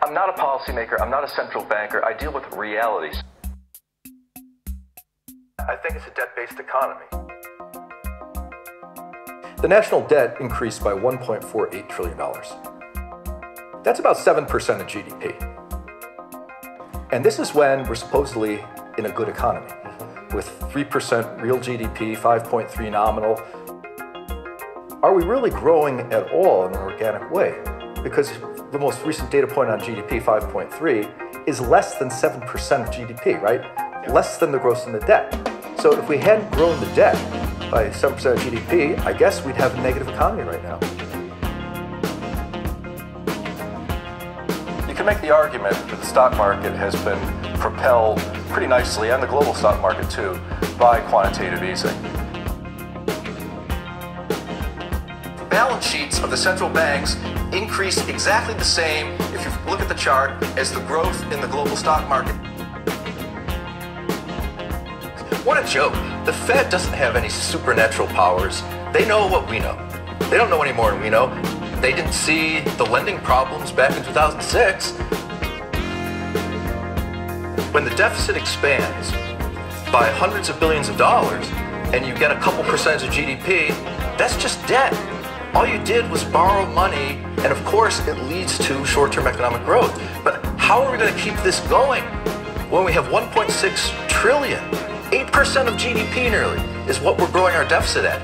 I'm not a policymaker, I'm not a central banker, I deal with realities. I think it's a debt-based economy. The national debt increased by $1.48 trillion. That's about 7% of GDP. And this is when we're supposedly in a good economy, with 3% real GDP, 5.3 nominal. Are we really growing at all in an organic way? Because the most recent data point on GDP, 5.3, is less than 7% of GDP, right? Less than the growth in the debt. So if we hadn't grown the debt by 7% of GDP, I guess we'd have a negative economy right now. You can make the argument that the stock market has been propelled pretty nicely, and the global stock market too, by quantitative easing. Balance sheets of the central banks increased exactly the same, if you look at the chart, as the growth in the global stock market. What a joke. The Fed doesn't have any supernatural powers. They know what we know. They don't know any more than we know. They didn't see the lending problems back in 2006. When the deficit expands by hundreds of billions of dollars and you get a couple percent of GDP, that's just debt. All you did was borrow money, and of course it leads to short-term economic growth. But how are we going to keep this going when we have 1.6 trillion? 8% of GDP nearly is what we're growing our deficit at.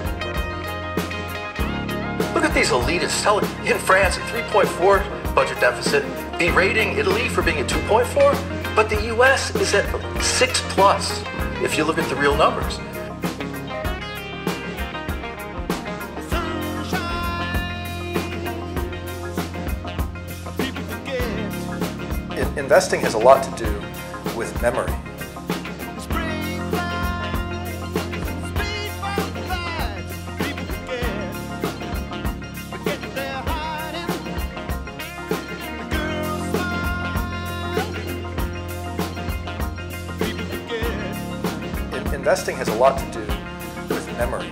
Look at these elitists in France at 3.4 budget deficit, berating Italy for being at 2.4, but the US is at 6+ if you look at the real numbers. Investing has a lot to do with memory. Investing has a lot to do with memory.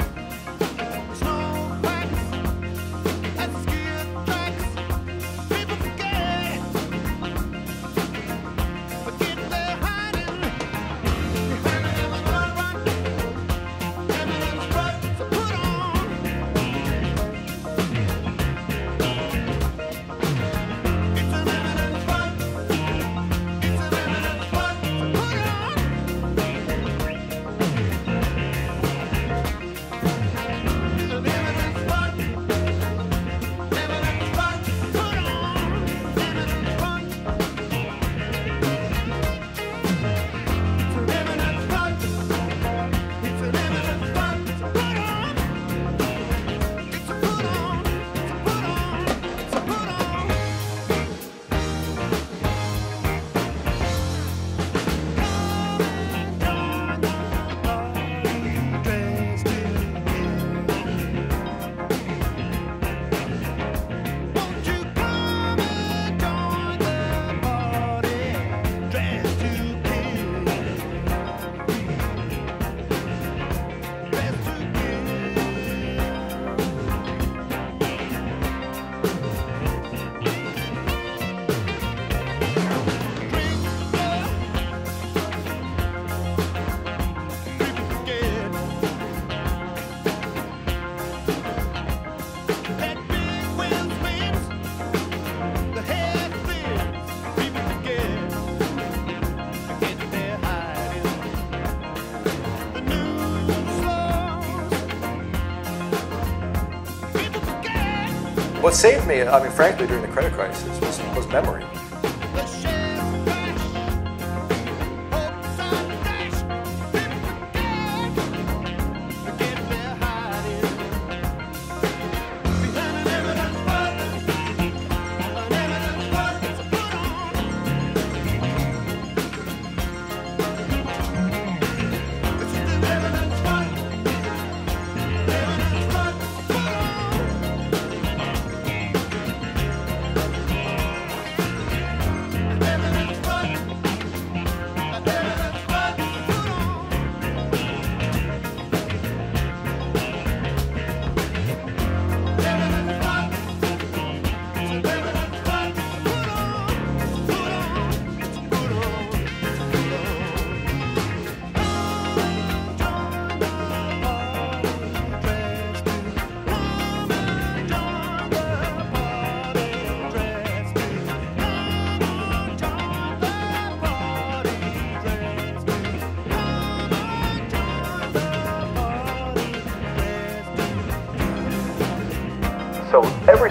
What saved me, I mean, frankly, during the credit crisis was memory.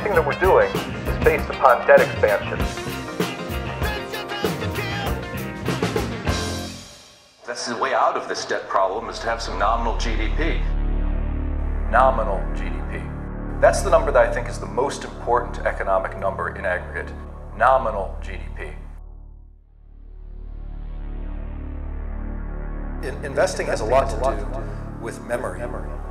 everything that we're doing is based upon debt expansion. That's the way out of this debt problem, is to have some nominal GDP. Nominal GDP. That's the number that I think is the most important economic number in aggregate. Nominal GDP. Investing has a lot to do with memory.